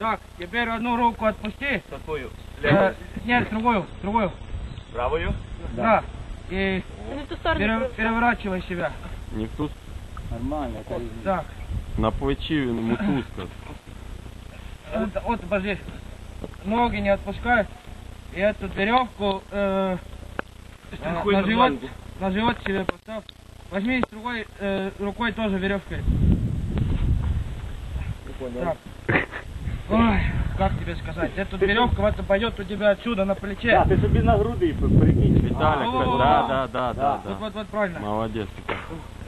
Так, теперь одну руку отпусти. Какую? Левую? Нет, другую. Правую? Да. И Не в ту сторону. переворачивай себя. Не в ту с- Нормально. Так. на плечі мотузка. Вот, подожди. Ноги не отпускай. И эту веревку на живот себе поставь. Возьми с другой рукой тоже веревкой. Так. Ой, как тебе сказать? Эта веревка вот пойдет у тебя отсюда на плече. Да, ти собі на груди прикинь. Віталік, О, да, Вот, правильно. Молодець. Віталік.